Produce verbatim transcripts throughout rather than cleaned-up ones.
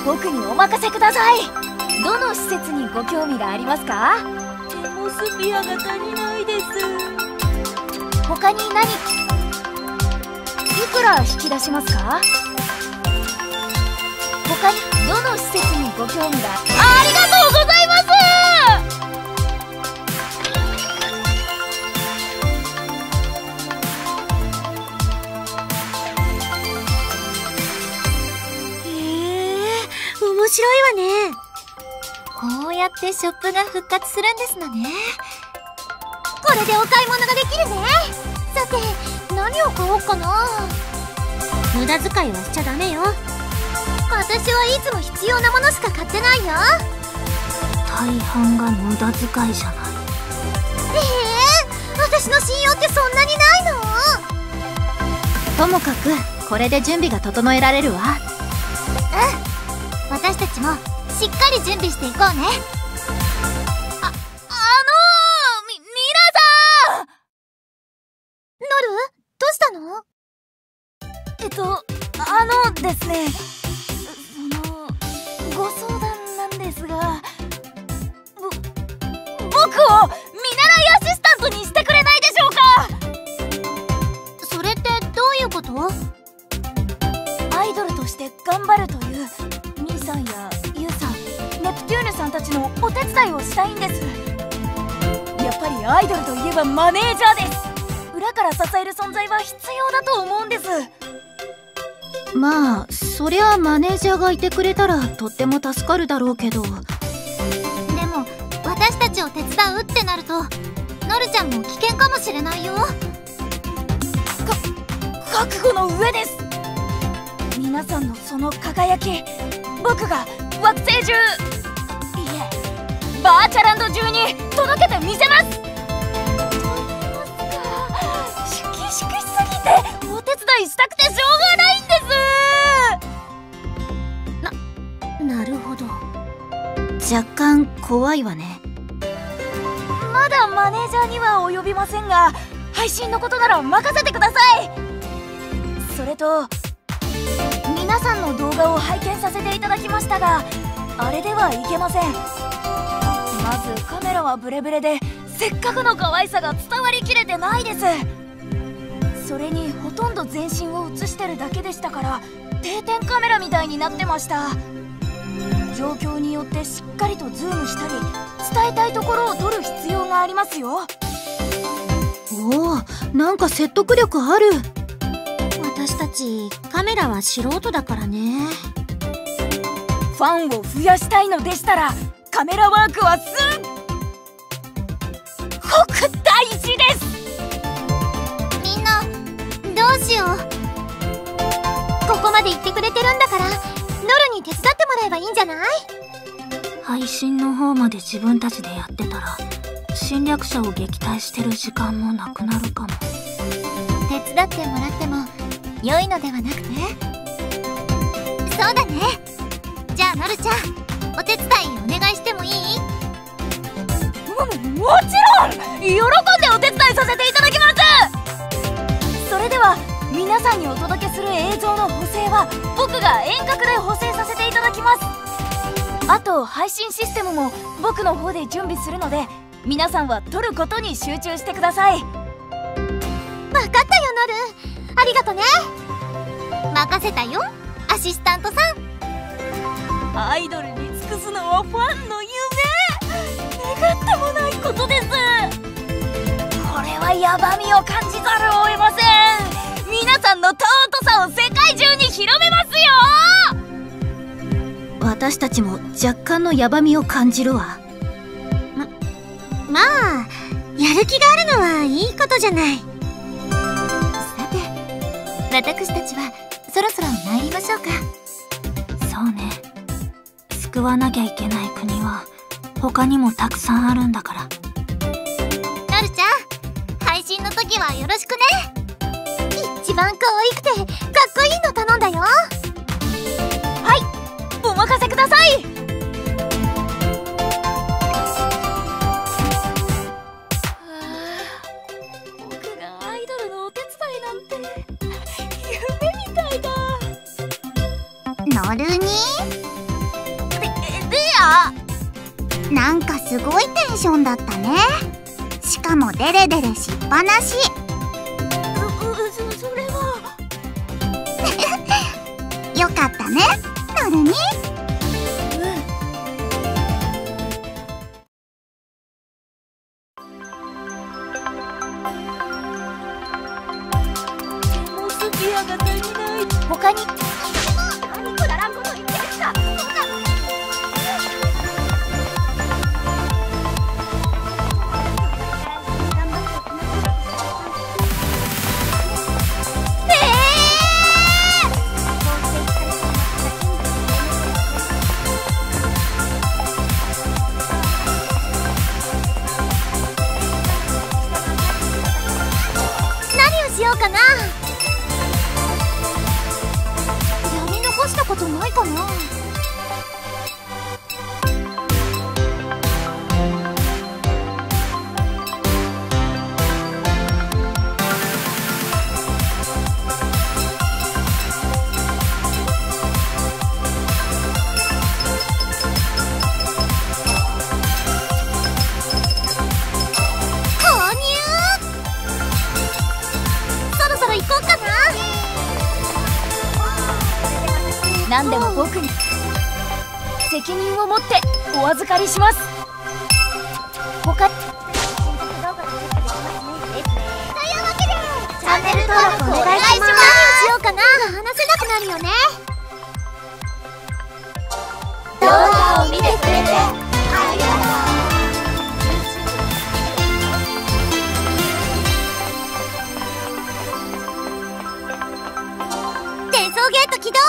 僕にお任せください。どの施設にご興味がありますか？ テモスピアが足りないです。 他に何、いくら引き出しますか？他にどの施設にご興味が。ありがとうございます。 面白いわね。こうやってショップが復活するんですのね。これでお買い物ができるね。さて何を買おうかな。無駄遣いはしちゃダメよ。私はいつも必要なものしか買ってないよ。 大半が無駄遣いじゃない。 ええー、私の信用ってそんなにないの？ ともかくこれで準備が整えられるわ。 うん、私たちもしっかり準備していこうね。あ、あのー、み、皆さん！ノル、どうしたの？ えっと、あのですね、その、ご相談なんですが、ぼ、僕を見習いアシスタントにしてくれないでしょうか？ それってどういうこと？ アイドルとして頑張るというミーさんやユウさん、ネプテューヌさんたちのお手伝いをしたいんです。やっぱりアイドルといえばマネージャーです。裏から支える存在は必要だと思うんです。 まあそりゃマネージャーがいてくれたらとっても助かるだろうけど。でも私たちを手伝うってなるとノルちゃんも危険かもしれないよ。か覚悟の上です。皆さんのその輝き、僕が惑星中、いえバーチャランド中に届けてみせます。と言いますか、粛々しすぎてお手伝いしたくてしょうがないんです。な、なるほど。若干怖いわね。 まだマネージャーには及びませんが、配信のことなら任せてください。それと皆さんの動画を拝見させていただきましたが、あれではいけません。まずカメラはブレブレで、せっかくの可愛さが伝わりきれてないです。それにほとんど全身を映してるだけでしたから、定点カメラみたいになってました。状況によってしっかりとズームしたり、伝えたいところを撮る必要がありますよ。 おお、なんか説得力ある。 私たちカメラは素人だからね。 ファンを増やしたいのでしたら、カメラワークはすっごく大事です。 みんなどうしよう。ここまで言ってくれてるんだから、ノルに手伝ってもらえばいいんじゃない？ 配信の方まで自分たちでやってたら、侵略者を撃退してる時間もなくなるかも。 手伝ってもらっても良いのではなくて？そうだね。じゃあノルちゃん、お手伝いお願いしてもいい？ も、もちろん喜んでお手伝いさせていただきます。それでは皆さんにお届けする映像の補正は僕が遠隔で補正させていただきます。あと配信システムも僕の方で準備するので、皆さんは撮ることに集中してください。 分かったよノル、ありがとね。任せたよアシスタントさん。 アイドルに尽くすのはファンの夢、願ってもないことです。これはヤバみを感じざるを得ません。皆さんの尊さを世界中に広めますよ。 私たちも若干のヤバみを感じるわ。 ま、まあやる気があるのはいいことじゃない。さて私たちはそろそろ参りましょうか。 そうね、救わなきゃいけない国は他にもたくさんあるんだから。 ノルちゃん、配信の時はよろしくね。一番可愛くてかっこいいの頼んだよ。 はい、お任せください。僕がアイドルのお手伝いなんて夢みたいだ。 ノルにや。なんかすごいテンションだったね。しかもデレデレしっぱなし。 そそれはよかったね、なるみ。 モスフィアが足りない。他に何くだらんこと言ってるんだ。 しようかな。やり残したことないかな。 何でも僕に責任を持ってお預かりします。他というわけでチャンネル登録お願いします。 何をしようかな。話せなくなるよね。 動画を見てくれてありがとう。 転送ゲート起動。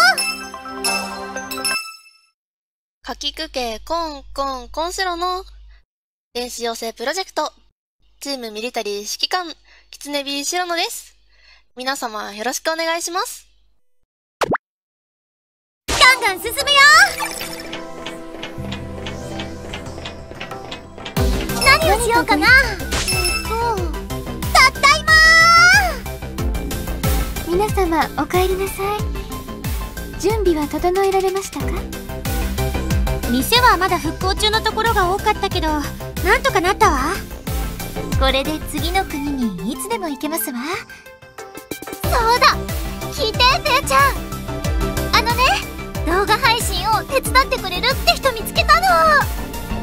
かきくけコンコンコンセロの電子養成プロジェクトチームミリタリー指揮官キツネビシロノです。皆様よろしくお願いします。 ガンガン進むよ。何をしようかな。たったいまー。 皆様お帰りなさい。準備は整えられましたか？ 店はまだ復興中のところが多かったけど、なんとかなったわ。これで次の国にいつでも行けますわ。そうだ、聞いて姉ちゃん。あのね、動画配信を手伝ってくれるって人見つけたの。 あら、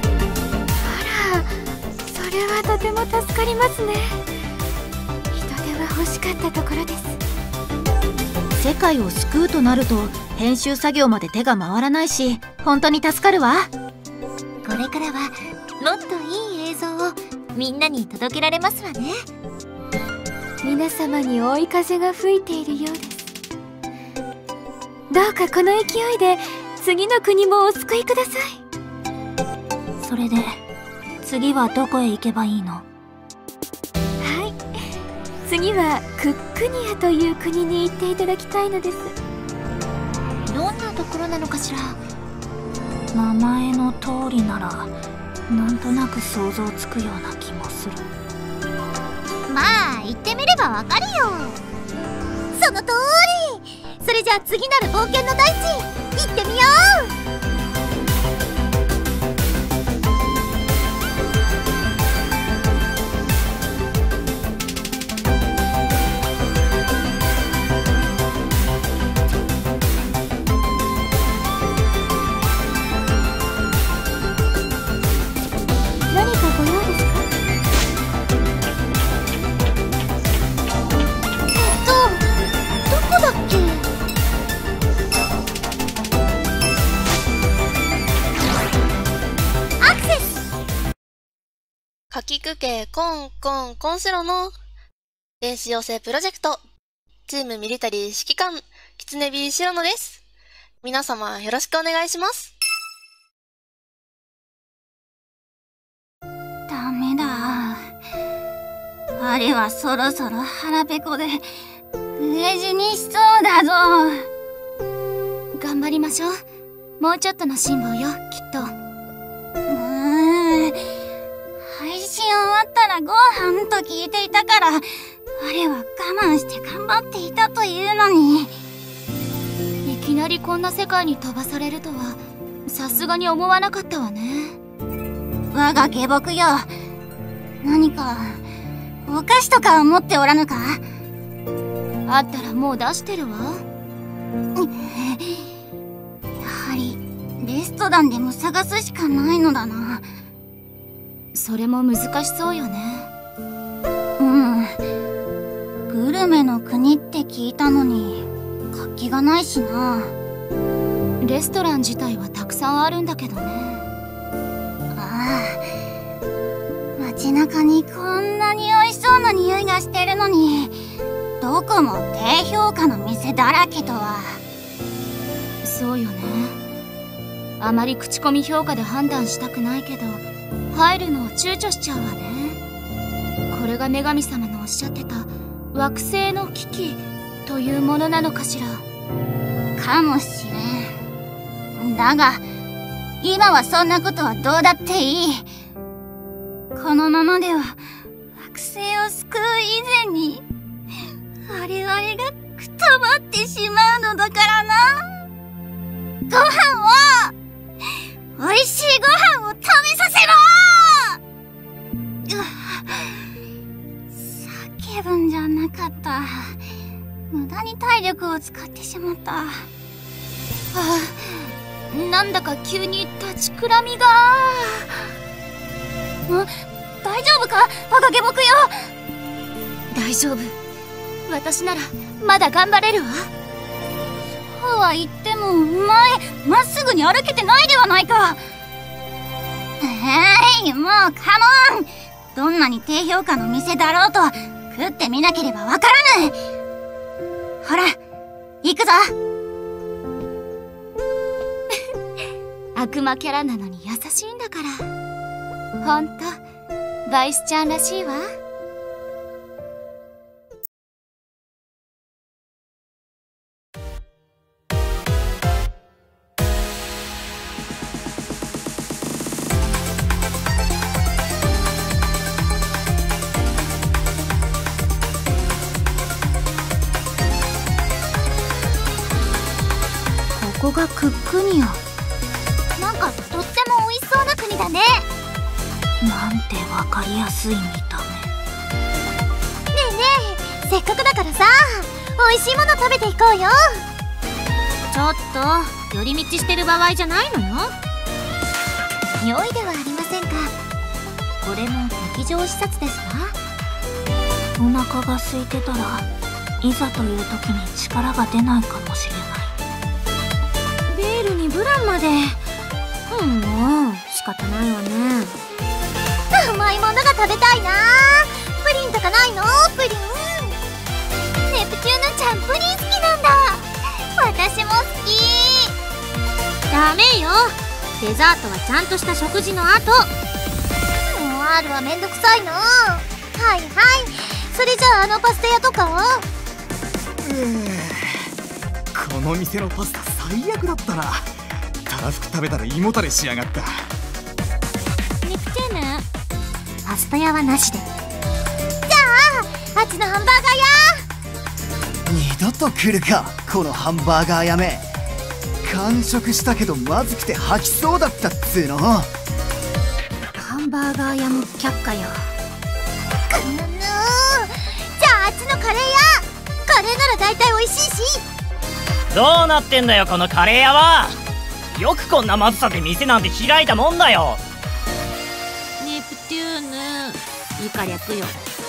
それはとても助かりますね。人手は欲しかったところです。 世界を救うとなると編集作業まで手が回らないし、本当に助かるわ。 これからはもっといい映像をみんなに届けられますわね。 皆様に追い風が吹いているようです。どうかこの勢いで次の国もお救いください。 それで次はどこへ行けばいいの？ はい、次はクックニアという国に行っていただきたいのです。 どんなところなのかしら。 名前の通りならなんとなく想像つくような気もする。 まあ行ってみればわかるよ。その通り。それじゃあ次なる冒険の大地行ってみよう。 かきくけコンコンコンセロの電子養成プロジェクトチームミリタリー指揮官キツネビシロノです。皆様よろしくお願いします。 ダメだ。あれはそろそろ腹ペコで飢え死にしそうだぞ。 頑張りましょう。もうちょっとの辛抱よ、きっと。 うーん、配信終わったらご飯と聞いていたから、あれは我慢して頑張っていたというのに。 いきなりこんな世界に飛ばされるとはさすがに思わなかったわね。 我が下僕よ、何かお菓子とかは持っておらぬか？ あったらもう出してるわ。やはりレストランでも探すしかないのだな。 それも難しそうよね。 うん、グルメの国って聞いたのに活気がないしな。 レストラン自体はたくさんあるんだけどね。 ああ、街中にこんなに美味しそうな匂いがしてるのに、どこも低評価の店だらけとは。 そうよね。あまり口コミ評価で判断したくないけど、入るのを躊躇しちゃうわね。これが女神様のおっしゃってた惑星の危機というものなのかしら。 かもしれん。だが今はそんなことはどうだっていい。このままでは惑星を救う以前に我々がくたばってしまうのだからな。ご飯を、美味しいご飯を食べさせろ。叫ぶんじゃなかった。無駄に体力を使ってしまった。はあ、なんだか急に立ちくらみが。 ん？大丈夫か？我が下僕よ。 大丈夫。私ならまだ頑張れるわ。 そうは言ってもお前まっすぐに歩けてないではないか。えい、もうカモン。どんなに低評価の店だろうと食ってみなければわからぬ。ほら行くぞ。 悪魔キャラなのに優しいんだから。ほんとバイスちゃんらしいわ。 ここがクックニア。 なんかとっても美味しそうな国だね。 なんてわかりやすい見た目。 ねえねえ、せっかくだからさ、美味しいもの食べていこうよ。 ちょっと寄り道してる場合じゃないのよ。 良いではありませんか。これも劇場視察ですわ。 お腹が空いてたらいざという時に力が出ないかもしれない。ビールにブランまで。うん、もう仕方ないわね。 甘いものが食べたいな。プリンとかないの？プリン。ネプチューヌちゃんプリン好きなんだ。私も好き。 ダメよ。デザートはちゃんとした食事の後。 もう R はめんどくさいな。はいはい。それじゃああのパスタ屋とかは？ この店のパスタ最悪だったな。たらふく食べたら胃もたれしやがった。 ネプチューヌ、パスタ屋はなしで。じゃああっちのハンバーガー屋。 二度と来るかこのハンバーガー屋め。完食したけどまずくて吐きそうだったっつーの。 ハンバーガー屋も却下よ。 くぬぬー。じゃああっちのカレー屋。カレーなら大体美味しいし。 どうなってんだよこのカレー屋は。よくこんなまずさで店なんて開いたもんだよ。 ネプテューヌ、以下略よ。 くぬぬぬぬぬ。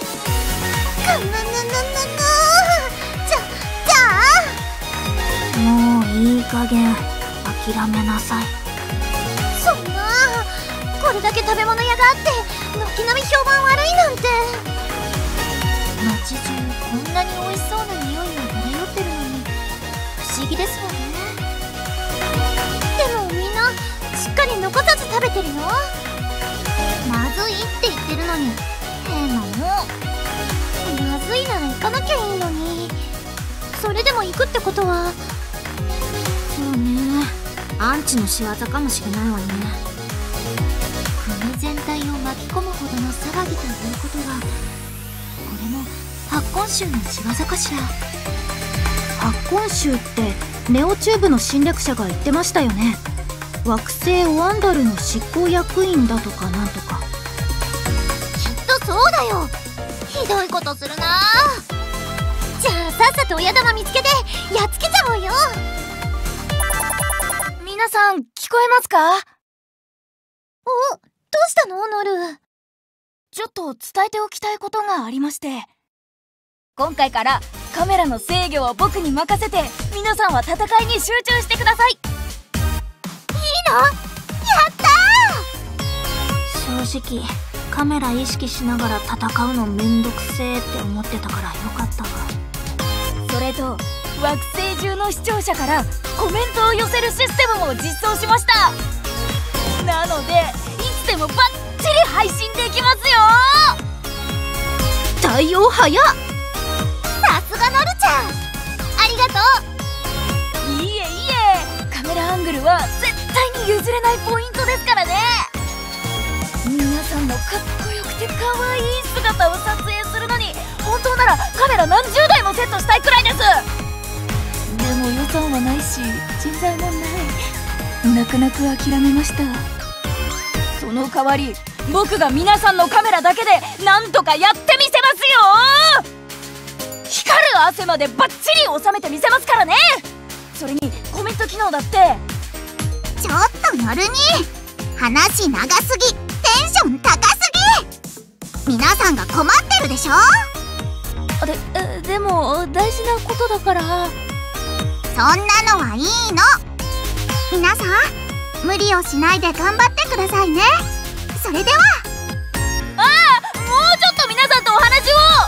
じゃ、じゃあもういい加減諦めなさい。 そんな、これだけ食べ物屋があって軒並み評判悪いなんて。街中こんなに美味しそうな匂いが漂ってるのに不思議ですわね。でもみんなしっかり残さず食べてるよ。まずいって言ってるのに変なの。まずいなら行かなきゃいいのに。それでも行くってことは。 そうね、アンチの仕業かもしれないわね。 国全体を巻き込むほどの騒ぎということは、これも発根臭の仕業かしら。 発根臭ってネオチューブの侵略者が言ってましたよね。 惑星ワンダルの執行役員だとかなんとか。きっとそうだよ。ひどいことするな。じゃあさっさと親玉見つけてやっつけちゃおうよ。 皆さん聞こえますか？ お、どうしたのノル。 ちょっと伝えておきたいことがありまして、今回からカメラの制御を僕に任せて、皆さんは戦いに集中してください。いいの？やったー！正直カメラ意識しながら戦うのめんどくせーって思ってたからよかったわ。 それと惑星中の視聴者からコメントを寄せるシステムも実装しました。なのでいつでもバッチリ配信できますよ。 対応早っ。さすがノルちゃん、ありがとう。いいえいえ、カメラアングルは絶対に譲れないポイントですからね。皆さんのかっこよくて可愛い姿を撮影するのに本当ならカメラ何十台もセットしたいくらいです。でも予算はないし人材もない。泣く泣く諦めました。その代わり僕が皆さんのカメラだけでなんとかやってみせますよ。光る汗までバッチリ収めてみせますからね。それにコメント機能だって。 ちょっとノルに話長すぎ、テンション高すぎ。皆さんが困ってるでしょ。 で、でも大事なことだから。 そんなのはいいの。皆さん無理をしないで頑張ってくださいね。それでは。 ああ、もうちょっと皆さんとお話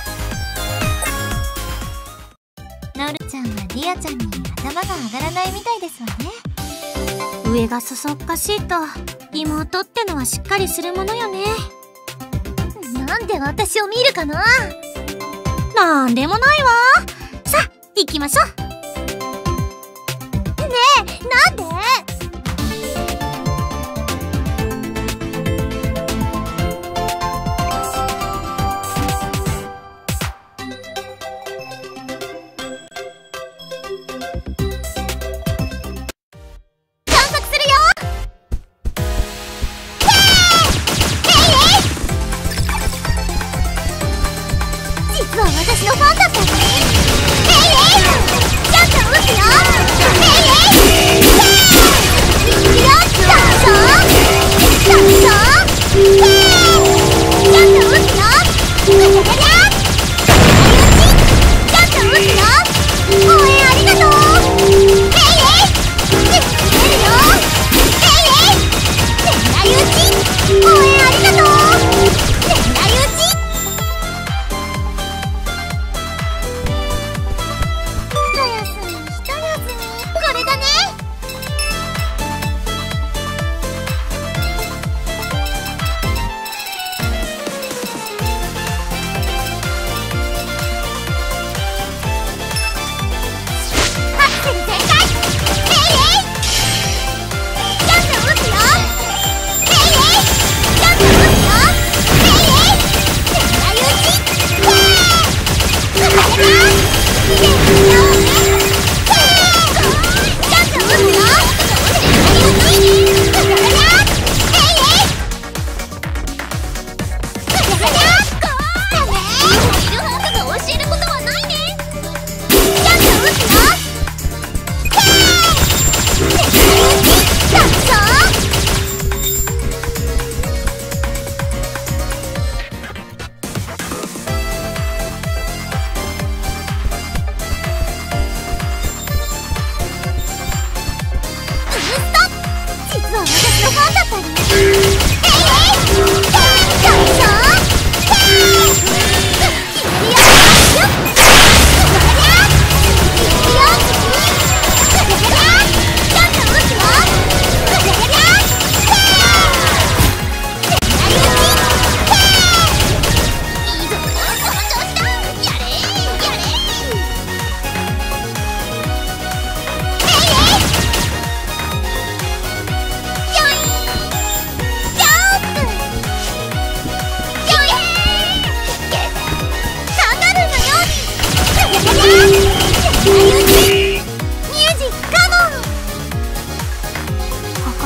を。 ノルちゃんはリアちゃんに頭が上がらないみたいですわね。上がそそっかしいと妹ってのはしっかりするものよね。なんで私を見るかな。なんでもないわ。さあ行きましょう。ねえ、なんで？実は私のファンだったんだね。えいえい、ちょっと打つよ。えいえい。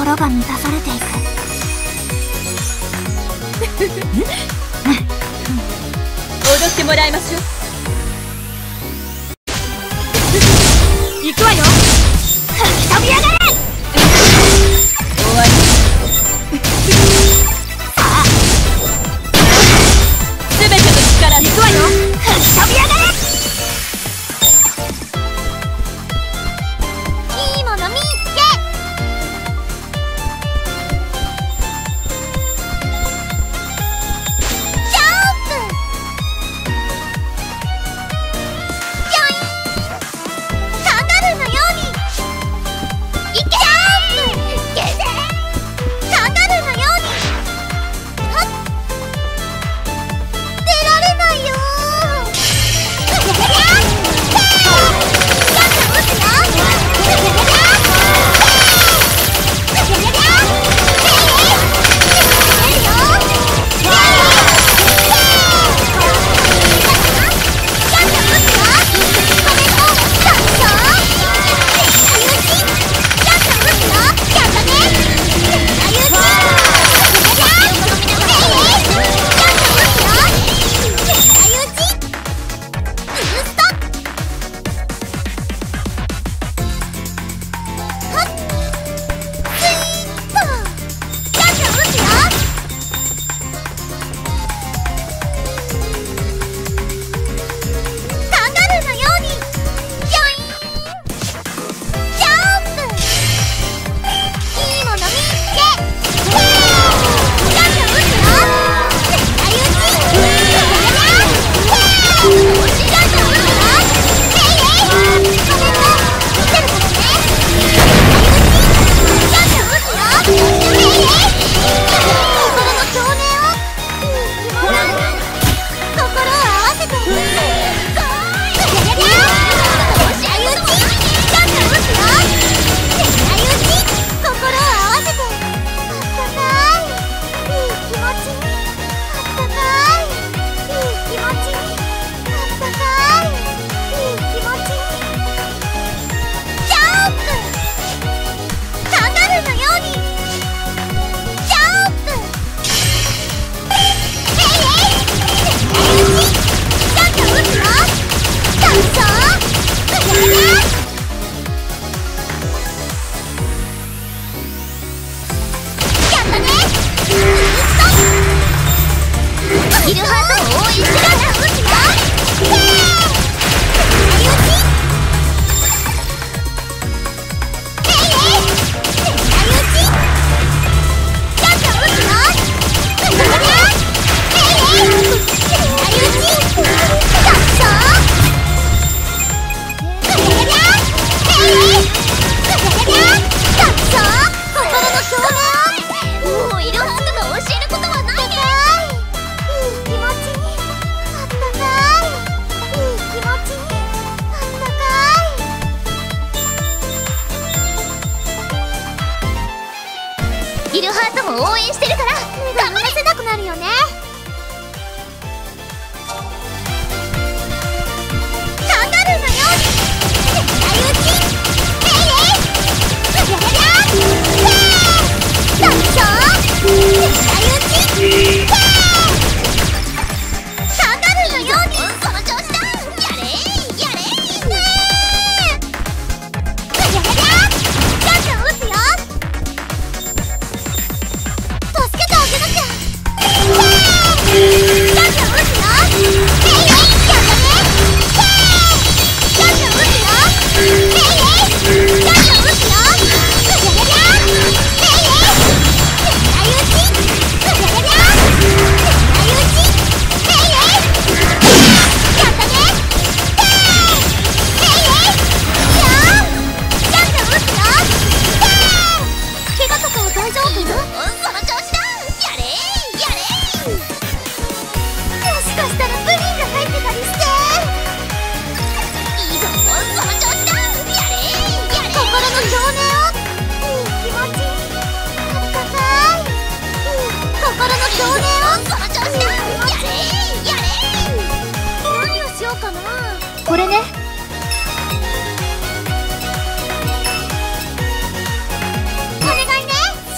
心が満たされていく。 踊ってもらいましょう。行くわよ。吹き飛びやがれ。終わり。さあ、すべての力行くわよ。吹き飛びやがれ。 いいもの見っけ。ジャンプ。ジョイン。カンガルーのように。いけ。ジャンプ。けせ。カンガルーのように。はっ。出られないよー。うりゃりゃ。ジャンプ打つよ。うりゃりゃ。 イルハートも応援してるから頑張らせなくなるよね。カンガルーのように狙い撃ち。えいえい。うりゃりゃりゃ。へー。ダンソー。狙い撃ち。へー。カンガルーのように。 その調子だ。やれやれ。 ねえ。うりゃりゃりゃ。ガンガン撃つよ。助けてあげなきゃ。へー。ガンガン撃つよ。えいえい。やったね。へー。ガンガン撃つよ。えいえい。ガンガン撃つよ。うりゃりゃりゃ。えいえい。狙い撃ち。うりゃりゃりゃ。狙い撃ち。えいえい。やったね。へー。えいえい。やー。ガンガン撃つよ。へー。怪我とかは大丈夫？ その調子だ。やれやれ。 もしかしたらプリンが入ってたりして。 いいぞその調子だ。やれやれ。 心の少年を。いい気持ち。あったかい。心の少年を。 その調子だ。やれやれ。 何をしようかな。 これね。 お願いね。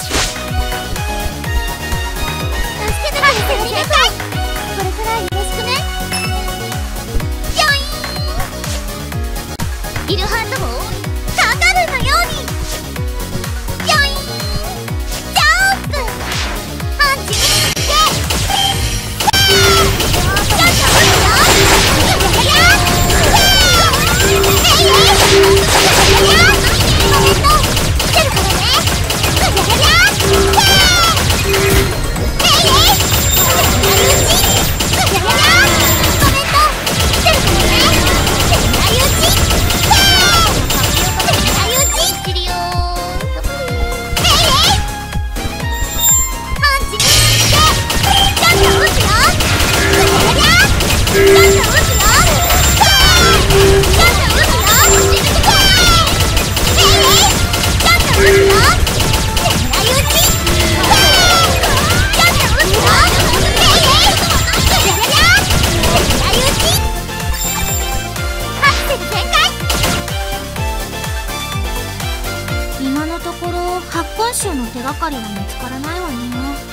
かりは見つからないわね。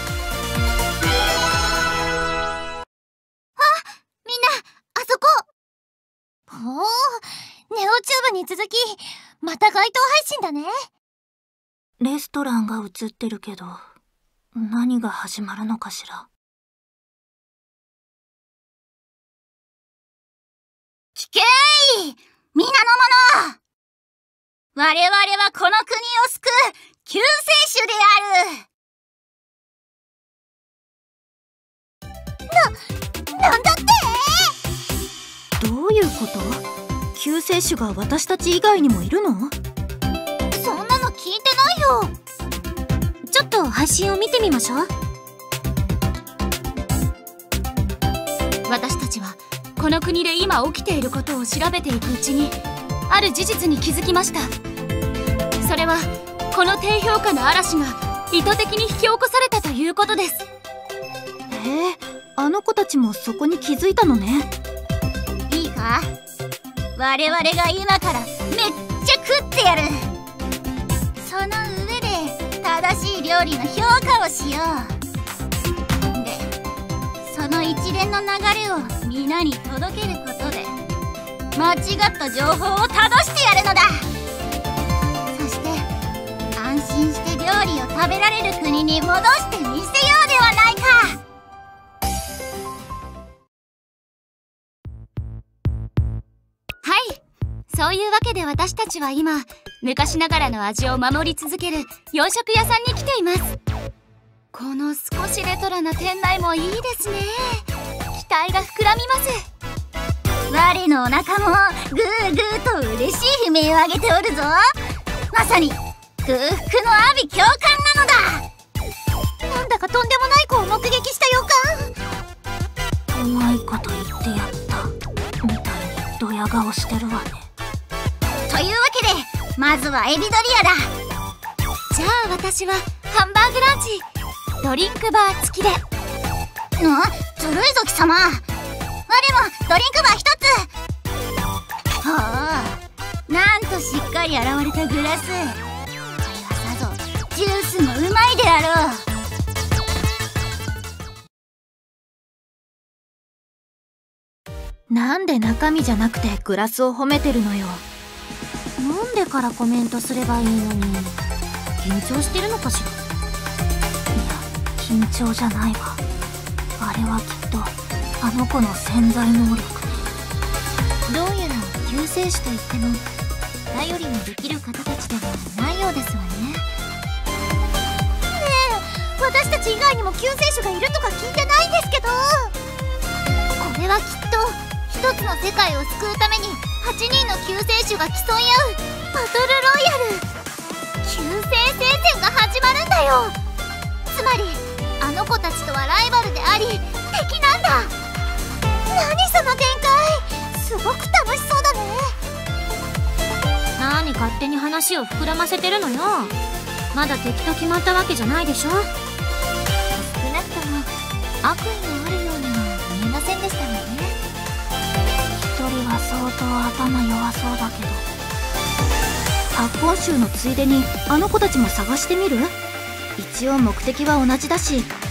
あ、みんなあそこ。ほう、ネオチューブに続きまた街頭配信だね。 レストランが映ってるけど、何が始まるのかしら。 聞けい、皆の者。我々はこの国を救う救世主である。な、なんだって？ どういうこと？救世主が私たち以外にもいるの？ そんなの聞いてないよ。 ちょっと配信を見てみましょう。 私たちはこの国で今起きていることを調べていくうちに、ある事実に気づきました。それはこの低評価の嵐が意図的に引き起こされたということです。 へえ、あの子たちもそこに気づいたのね。 いいか、我々が今からめっちゃ食ってやる。その上で正しい料理の評価をしよう。で、その一連の流れを皆に届けることで間違った情報を正してやるのだ。そして安心して料理を食べられる国に戻してみせようではないか。 はい、そういうわけで私たちは今、昔ながらの味を守り続ける洋食屋さんに来ています。この少しレトロな店内もいいですね。期待が膨らみます。 我のお腹もグーグーと嬉しい悲鳴を上げておるぞ。まさに空腹の阿鼻叫喚なのだ。 なんだかとんでもない子を目撃した予感。 うまいこと言ってやったみたいにドヤ顔してるわね。 というわけでまずはエビドリアだ。 じゃあ私はハンバーグランチ、ドリンクバー付きで。 な、ずるいぞ貴様。我もドリンクバー一つ。ほう、なんとしっかり洗われたグラス。これはさぞジュースもうまいであろう。なんで中身じゃなくてグラスを褒めてるのよ。飲んでからコメントすればいいのに。緊張してるのかしら。いや、緊張じゃないわ。あれはきっとあの子の潜在能力ね。 どうやら救世主といっても頼りにできる方たちではないようですわね。ねえ、私たち以外にも救世主がいるとか聞いてないんですけど。これはきっと一つの世界を救うためにはちにんの救世主が競い合うバトルロイヤル、救世聖戦が始まるんだよ。つまりあの子たちとはライバルであり敵なんだ。何その展開、すごく楽しそうだね。 何勝手に話を膨らませてるのよ。まだ敵と決まったわけじゃないでしょ。 少なくとも悪意のあるようには見えませんでしたもんね。 一人は相当頭弱そうだけど、発砲集のついでにあの子たちも探してみる？一応目的は同じだし、